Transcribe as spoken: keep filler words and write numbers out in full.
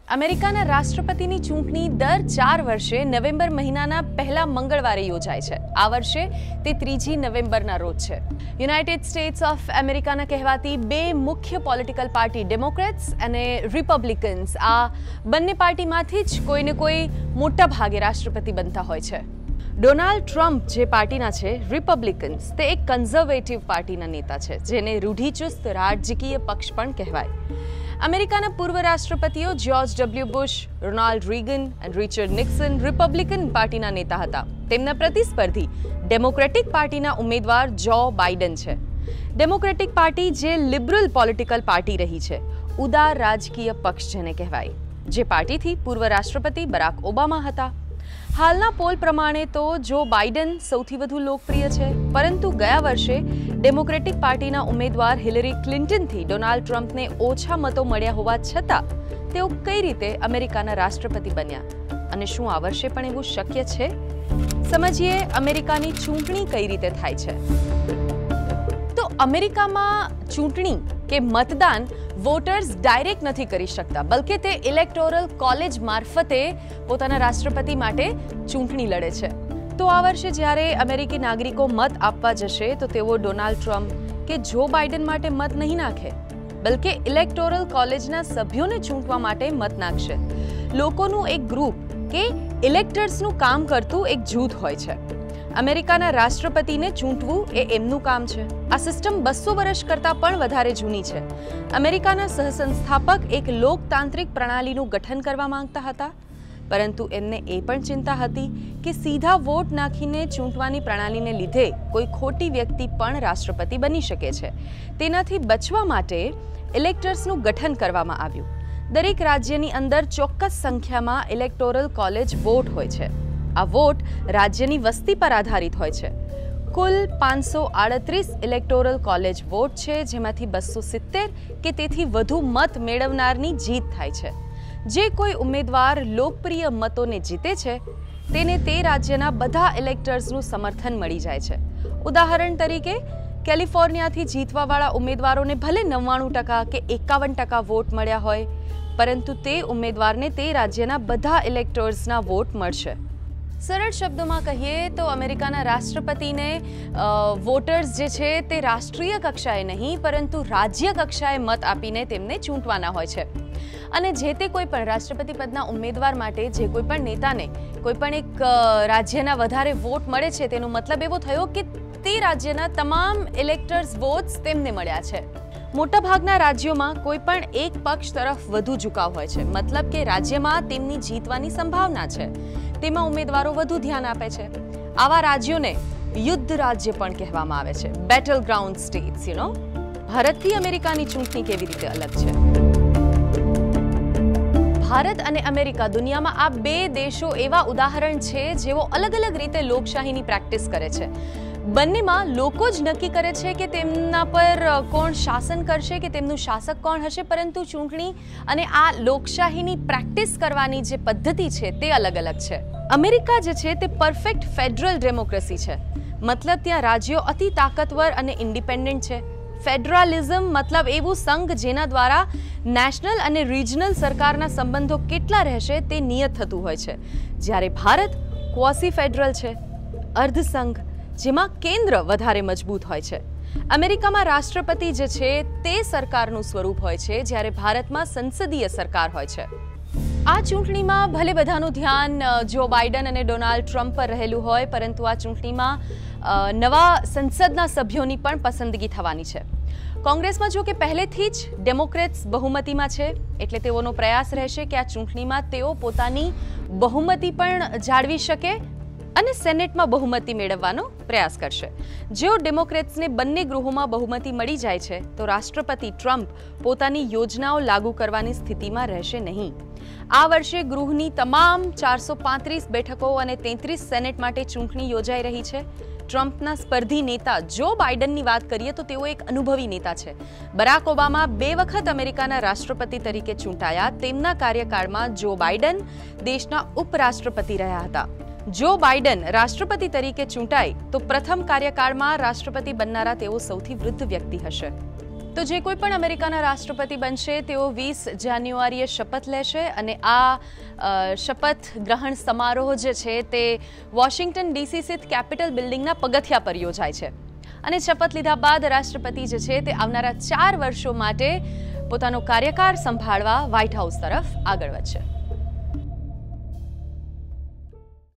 અમેરિકાના રાષ્ટ્રપતિની ચૂંટણી દર ચાર વર્ષે નવેમ્બર મહિનાના પહેલા મંગળવારે યોજાય છે. આ વર્ષે તે ત્રીજી નવેમ્બરના રોજ છે. યુનાઇટેડ સ્ટેટ્સ ઓફ અમેરિકાના કહેવાતી બે મુખ્ય પોલિટિકલ પાર્ટી ડેમોક્રેટ્સ અને રિપબ્લિકન્સ આ બંને પાર્ટીમાંથી જ કોઈને કોઈ મોટા ભાગે રાષ્ટ્રપતિ બનતા હોય છે. ડોનાલ્ડ ટ્રમ્પ જે પાર્ટીના છે રિપબ્લિકન્સ તે એક કન્ઝર્વેટિવ પાર્ટીના નેતા છે, જેને રૂઢિચુસ્ત રાજકીય પક્ષ પણ કહેવાય. અમેરિકાના પૂર્વ રાષ્ટ્રપતિઓ George W Bush, Ronald Reagan અને રિચર્ડ નિક્સન રિપબ્લિકન પાર્ટીના નેતા હતા. તેમના પ્રતિસ્પર્ધી ડેમોક્રેટિક પાર્ટીના ઉમેદવાર જો બાઇડન છે. ડેમોક્રેટિક પાર્ટી જે લિબરલ પોલિટિકલ પાર્ટી રહી છે, ઉદાર રાજકીય પક્ષ જેને કહેવાય, જે પાર્ટીથી પૂર્વ રાષ્ટ્રપતિ બરાક ઓબામા હતા. હાલના પોલ પ્રમાણે તો જો બાઇડન સૌથી વધુ લોકપ્રિય છે, પરંતુ ગયા વર્ષે ડેમોક્રેટિક પાર્ટીના ઉમેદવાર હિલરી ક્લિન્ટનથી ડોનાલ્ડ ટ્રમ્પને ઓછા મતો મળ્યા હોવા છતાં તેઓ કઈ રીતે અમેરિકાના રાષ્ટ્રપતિ બન્યા, અને શું આ વર્ષે પણ એવું શક્ય છે? સમજીએ અમેરિકાની ચૂંટણી કઈ રીતે થાય છે. તો અમેરિકામાં ચૂંટણી કે મતદાન વોટર્સ ડાયરેક્ટ નથી કરી શકતા, બલકે તે ઇલેક્ટોરલ કોલેજ મારફતે પોતાના રાષ્ટ્રપતિ માટે ચૂંટણી લડે છે. તો આ વર્ષે જ્યારે અમેરિકી નાગરિકો મત આપવા જશે તો તેઓ ડોનાલ્ડ ટ્રમ્પ કે જો બાઇડન માટે મત નહીં નાખે, બલકે ઇલેક્ટોરલ કોલેજના સભ્યોને ચૂંટવા માટે મત નાખશે. લોકોનું એક ગ્રુપ કે ઇલેક્ટર્સનું કામ કરતું એક જૂથ હોય છે. અમેરિકાના રાષ્ટ્રપતિને ચૂંટવું એ એમનું કામ છે. આ સિસ્ટમ બસો વર્ષ કરતાં પણ વધારે જૂની છે. અમેરિકાના સહસંસ્થાપક એક લોકતાંત્રિક પ્રણાલીનું ગઠન કરવા માંગતા હતા, પરંતુ એમને એ પણ ચિંતા હતી કે સીધા વોટ નાખીને ચૂંટવાની પ્રણાલીને લીધે કોઈ ખોટી વ્યક્તિ પણ રાષ્ટ્રપતિ બની શકે છે. તેનાથી બચવા માટે ઇલેક્ટર્સનું ગઠન કરવામાં આવ્યું. દરેક રાજ્યની અંદર ચોક્કસ સંખ્યામાં ઇલેક્ટોરલ કોલેજ વોટ હોય છે. આ વોટ રાજ્યની વસ્તી પર આધારિત હોય છે. કુલ પાંચસો આડત્રીસ ઇલેક્ટોરલ કોલેજ વોટ છે, જેમાંથી બસો સિત્તેર કે તેથી વધુ મત મેળવનારની જીત થાય છે. જે કોઈ ઉમેદવાર લોકપ્રિય મતોને જીતે છે તેને તે રાજ્યના બધા ઇલેક્ટર્સનું સમર્થન મળી જાય છે. ઉદાહરણ તરીકે કેલિફોર્નિયાથી જીતવાવાળા ઉમેદવારોને ભલે નવ્વાણું ટકા કે એકાવન ટકા વોટ મળ્યા હોય, પરંતુ તે ઉમેદવારને તે રાજ્યના બધા ઇલેક્ટર્સના વોટ મળશે. સરળ શબ્દોમાં કહીએ તો અમેરિકાના રાષ્ટ્રપતિને વોટર્સ જે છે તે રાષ્ટ્રીય કક્ષાએ નહીં, પરંતુ રાજ્ય કક્ષાએ મત આપીને તેમને ચૂંટવાના હોય છે. અને જે તે કોઈ પણ રાષ્ટ્રપતિ પદના ઉમેદવાર માટે જે કોઈ પણ નેતાને કોઈ પણ એક રાજ્યના વધારે વોટ મળે છે, તેનો મતલબ એવો થયો કે તે રાજ્યના તમામ ઇલેક્ટર્સ વોટ્સ તેમને મળ્યા છે. મોટાભાગના રાજ્યોમાં કોઈ પણ એક પક્ષ તરફ વધુ ઝુકાવ હોય છે, મતલબ કે રાજ્યમાં તેમની જીતવાની સંભાવના છે, તેમાં ઉમેદવારો વધુ ધ્યાન આપે છે. આવા રાજ્યોને યુદ્ધ રાજ્ય પણ કહેવામાં આવે છે, battleground states. You know ભારતથી અમેરિકાની ચૂંટણી કેવી રીતે અલગ છે? ભારત અને અમેરિકા દુનિયામાં આ બે દેશો એવા ઉદાહરણ છે જેઓ અલગ અલગ રીતે લોકશાહીની પ્રેક્ટિસ કરે છે. બંનેમાં લોકો જ નક્કી કરે છે કે તેમના પર કોણ શાસન કરશે કે તેમનું શાસક કોણ હશે, પરંતુ ચૂંટણી અને આ લોકશાહીની પ્રેક્ટિસ કરવાની જે પદ્ધતિ છે તે અલગ અલગ છે. અમેરિકા જે છે તે પરફેક્ટ ફેડરલ ડેમોક્રેસી છે, મતલબ ત્યાં રાજ્યો અતિ તાકાતવર અને ઇન્ડિપેન્ડન્ટ છે. ફેડરલિઝમ મતલબ એવું સંઘ જેના દ્વારા નેશનલ અને રિજનલ સરકારના સંબંધો કેટલા રહેશે તે નિયત થતું હોય છે. જ્યારે ભારત ક્વોસી ફેડરલ છે, અર્ધસંઘ, જેમાં કેન્દ્ર વધારે મજબૂત હોય છે. અમેરિકામાં રાષ્ટ્રપતિ જે છે તે સરકારનું સ્વરૂપ હોય છે, જ્યારે ભારતમાં સંસદીય સરકાર હોય છે. આ ચૂંટણીમાં ભલે બધાનું ધ્યાન જો બાઇડન અને ડોનાલ્ડ ટ્રમ્પ પર રહેલું હોય, પરંતુ આ ચૂંટણીમાં નવા સંસદના સભ્યોની પણ પસંદગી થવાની છે. કોંગ્રેસમાં જો કે પહેલેથી જ ડેમોક્રેટ્સ બહુમતીમાં છે, એટલે તેઓનો પ્રયાસ રહેશે કે આ ચૂંટણીમાં તેઓ પોતાની બહુમતી પણ જાળવી શકે અને સેનેટમાં બહુમતી મેળવવાનો પ્રયાસ કરશે. જો ડેમોક્રેટ્સને બંને ગૃહોમાં બહુમતી મળી જાય છે તો રાષ્ટ્રપતિ ટ્રમ્પ પોતાની યોજનાઓ લાગુ કરવાની સ્થિતિમાં રહેશે નહીં. આ વર્ષે ગૃહની તમામ ચારસો પાંત્રીસ બેઠકો અને તેત્રીસ સેનેટ માટે ચૂંટણી યોજાઈ રહી છે. ટ્રમ્પના સ્પર્ધી નેતા જો બાઇડનની વાત કરીએ તો તેઓ એક અનુભવી નેતા છે. બરાક ઓબામા બે વખત અમેરિકાના રાષ્ટ્રપતિ તરીકે ચૂંટાયા. તેમના કાર્યકાળમાં જો બાઇડન દેશના ઉપરાષ્ટ્રપતિ રહ્યા હતા. જો બાઇડન રાષ્ટ્રપતિ તરીકે ચૂંટાય તો પ્રથમ કાર્યકાળમાં રાષ્ટ્રપતિ બનનારા તેઓ સૌથી વૃદ્ધ વ્યક્તિ હશે. તો જે કોઈ પણ અમેરિકાના રાષ્ટ્રપતિ બનશે તેઓ વીસ જાન્યુઆરીએ શપથ લેશે અને આ શપથ ગ્રહણ સમારોહ જે છે તે વોશિંગ્ટન ડીસી સ્થિત કેપિટલ બિલ્ડિંગના પગથિયા પર યોજાય છે અને શપથ લીધા બાદ રાષ્ટ્રપતિ જે છે તે આવનારા ચાર વર્ષો માટે પોતાનો કાર્યકાળ સંભાળવા વ્હાઇટ હાઉસ તરફ આગળ વધશે.